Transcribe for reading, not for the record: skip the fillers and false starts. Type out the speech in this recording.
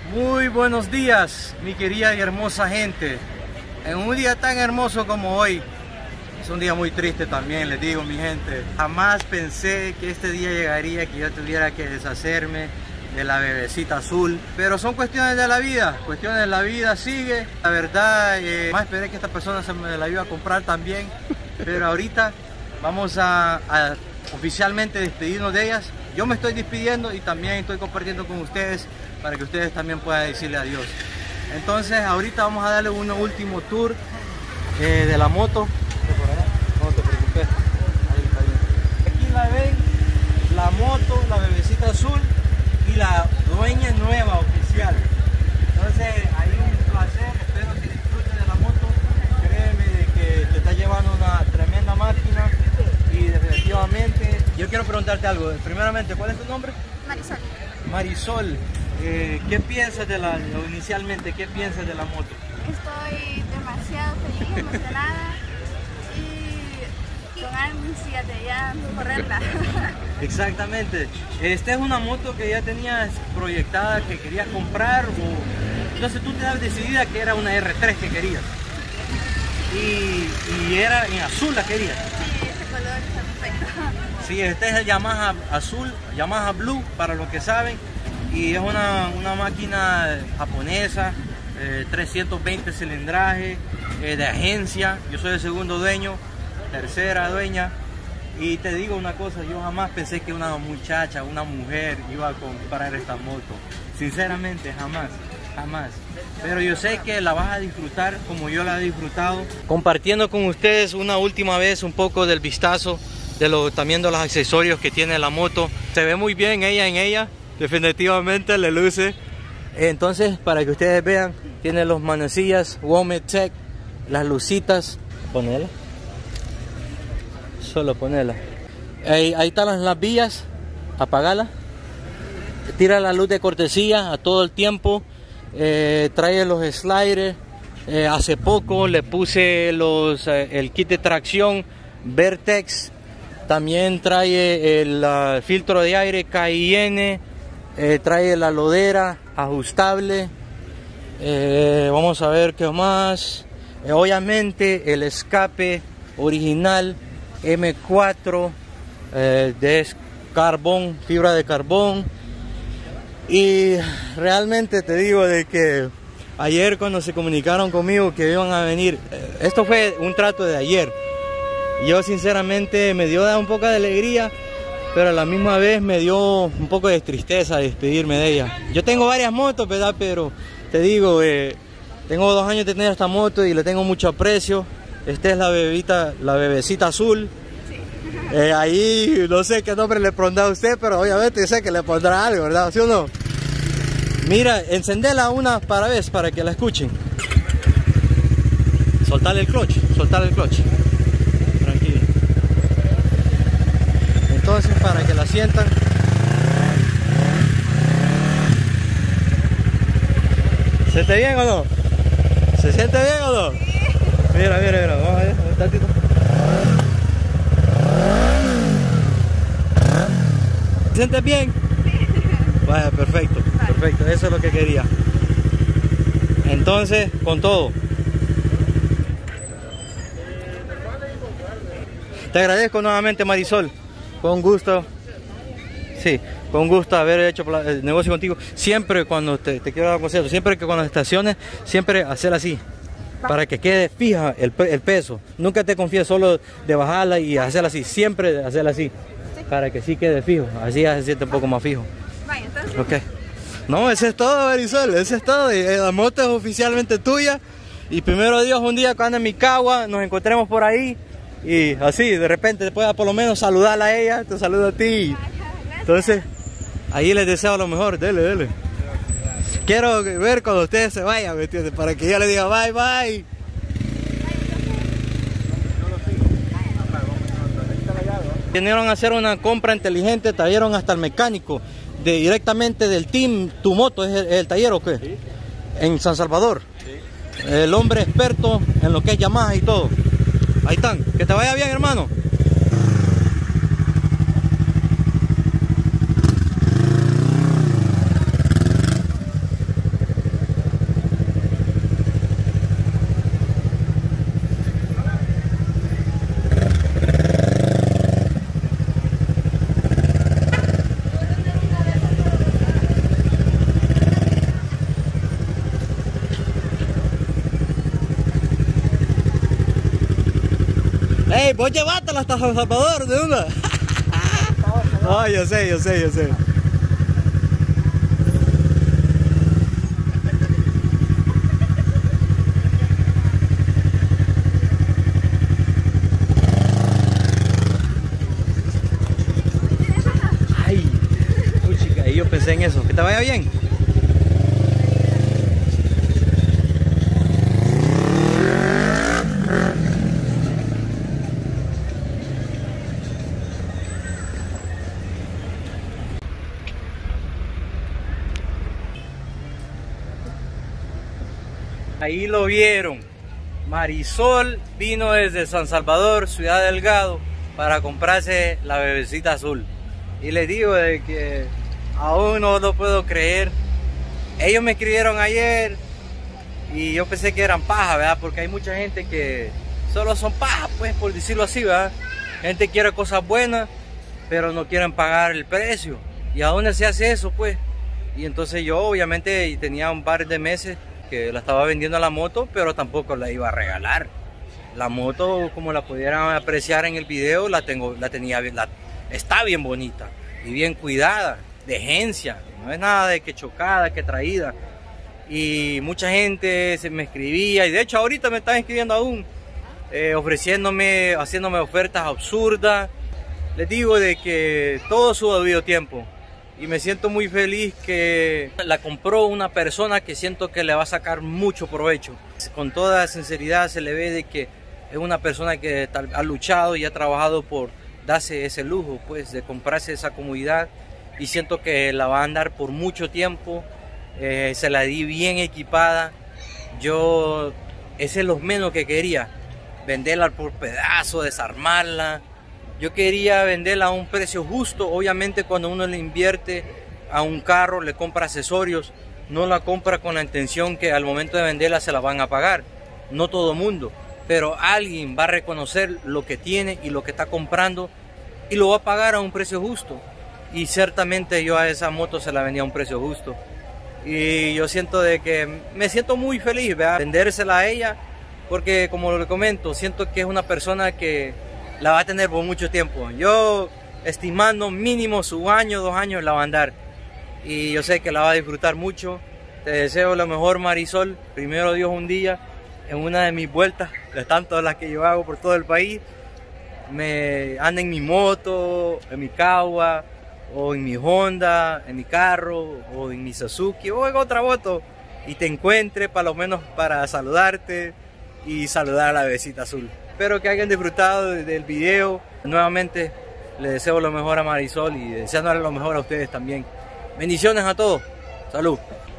Muy buenos días, mi querida y hermosa gente. En un día tan hermoso como hoy, es un día muy triste también, les digo, mi gente. Jamás pensé que este día llegaría, que yo tuviera que deshacerme de la bebecita azul. Pero son cuestiones de la vida, sigue. La verdad, más esperé que esta persona se me la iba a comprar también. Pero ahorita vamos a oficialmente despedirnos de ellas. Yo me estoy despidiendo y también estoy compartiendo con ustedes para que ustedes también puedan decirle adiós. Entonces ahorita vamos a darle un último tour de la moto. No te preocupes. Ahí está bien. Aquí la ven, la moto, la bebecita azul y la dueña nueva oficial. Entonces hay un placer, espero que disfruten de la moto. Créeme de que te está llevando una tremenda máquina y definitivamente yo quiero preguntarte algo. Primeramente, ¿cuál es tu nombre? Marisol. Marisol, ¿qué piensas inicialmente, qué piensas de la moto? Estoy demasiado feliz, emocionada y con ansia de ya correrla. Exactamente. Esta es una moto que ya tenías proyectada, que querías comprar, o entonces tú te das decidida que era una R3 que querías. Y era en azul la querías. Sí, ese color está perfecto. Sí, este es el Yamaha azul, Yamaha Blue, para los que saben. Y es una máquina japonesa, 320 cilindraje, de agencia. Yo soy el segundo dueño, tercera dueña. Y te digo una cosa, yo jamás pensé que una muchacha, una mujer iba a comprar esta moto. Sinceramente, jamás. Pero yo sé que la vas a disfrutar como yo la he disfrutado. Compartiendo con ustedes una última vez un poco del vistazo también de los accesorios que tiene la moto. Se ve muy bien en ella. Definitivamente le luce. Entonces, para que ustedes vean, tiene los manecillas Wometech, las lucitas. Ponela. Solo ponela. Ahí están las vías. Apagala. Tira la luz de cortesía a todo el tiempo. Trae los sliders. Hace poco le puse el kit de tracción Vertex. También trae el filtro de aire KIN. Trae la lodera ajustable. Vamos a ver qué más. Obviamente el escape original M4 de carbón, fibra de carbón. Y realmente te digo de que ayer cuando se comunicaron conmigo que iban a venir, esto fue un trato de ayer. Yo sinceramente me dio un poco de alegría, pero a la misma vez me dio un poco de tristeza despedirme de ella. Yo tengo varias motos, ¿verdad? Pero te digo, tengo 2 años de tener esta moto y le tengo mucho aprecio. Esta es la bebecita azul. Sí. Ahí no sé qué nombre le pondrá a usted, pero obviamente sé que le pondrá algo, ¿verdad? ¿Sí o no? Mira, encendela una vez para que la escuchen. Soltarle el clutch, Tranquilo. Entonces, para que la sientan. ¿Se siente bien o no? ¿Se siente bien o no? Sí. Mira, vamos a ver, un tantito. ¿Se siente bien? Sí. Vaya, perfecto, perfecto, eso es lo que quería. Entonces, con todo. Te agradezco nuevamente, Marisol. Con gusto. Sí, con gusto haber hecho el negocio contigo. Siempre cuando te quiero dar un consejo, siempre que cuando estaciones, siempre hacer así. Para que quede fija el peso. Nunca te confíes solo de bajarla y hacerla así. Siempre hacerla así. Para que sí quede fijo. Así ya se siente un poco más fijo. Vaya, entonces. Ok. No, eso es todo, Marisol. Eso es todo. Y la moto es oficialmente tuya. Y primero Dios, un día cuando en mi cagua nos encontremos por ahí. Y así, de repente pueda por lo menos saludarla a ella. Te saludo a ti. Entonces, ahí les deseo lo mejor. Dele. Quiero ver cuando ustedes se vayan, ¿me entiendes? Para que yo les diga bye, bye. Vinieron a hacer una compra inteligente, trajeron hasta el mecánico directamente del team Tu Moto, ¿es el taller o qué? Sí. En San Salvador. Sí. El hombre experto en lo que es Yamaha y todo. Ahí están, que te vaya bien, hermano. vos llevátela hasta San Salvador, ¿de una? No, yo sé. Ay, uy, chica, y yo pensé en eso, que te vaya bien. Ahí lo vieron. Marisol vino desde San Salvador, Ciudad Delgado, para comprarse la bebecita azul. Y les digo de que aún no lo puedo creer. Ellos me escribieron ayer y yo pensé que eran paja, ¿verdad? Porque hay mucha gente que solo son paja, pues, por decirlo así, ¿verdad? Gente quiere cosas buenas, pero no quieren pagar el precio. ¿Y a dónde se hace eso, pues? Y entonces yo, obviamente, tenía un par de meses que la estaba vendiendo la moto, pero tampoco la iba a regalar. La moto, como la pudieran apreciar en el video, está bien bonita y bien cuidada, de agencia, no es nada de que chocada, que traída. Y mucha gente se me escribía, y de hecho ahorita me están escribiendo aún, ofreciéndome, haciéndome ofertas absurdas. Les digo de que todo su debido tiempo. Y me siento muy feliz que la compró una persona que siento que le va a sacar mucho provecho. Con toda sinceridad se le ve de que es una persona que ha luchado y ha trabajado por darse ese lujo, pues, de comprarse esa comodidad. Y siento que la va a andar por mucho tiempo. Se la di bien equipada. Ese es lo menos que quería. Venderla por pedazo, desarmarla. Yo quería venderla a un precio justo. Obviamente cuando uno le invierte a un carro, le compra accesorios, no la compra con la intención que al momento de venderla se la van a pagar. No todo mundo, pero alguien va a reconocer lo que tiene y lo que está comprando y lo va a pagar a un precio justo. Y ciertamente yo a esa moto se la vendía a un precio justo. Y yo siento de que me siento muy feliz, ¿verdad? Vendérsela a ella, porque como le comento, siento que es una persona que la va a tener por mucho tiempo. Yo estimando mínimo su año, 2 años la va a andar. Y yo sé que la va a disfrutar mucho. Te deseo lo mejor, Marisol. Primero Dios, un día, en una de mis vueltas, de tantas las que yo hago por todo el país, me ande en mi moto, en mi Kawa, o en mi Honda, en mi carro, o en mi Suzuki, o en otra moto, y te encuentre, para lo menos para saludarte y saludar a la bebecita azul. Espero que hayan disfrutado del video. Nuevamente les deseo lo mejor a Marisol y deseándole lo mejor a ustedes también. Bendiciones a todos. Salud.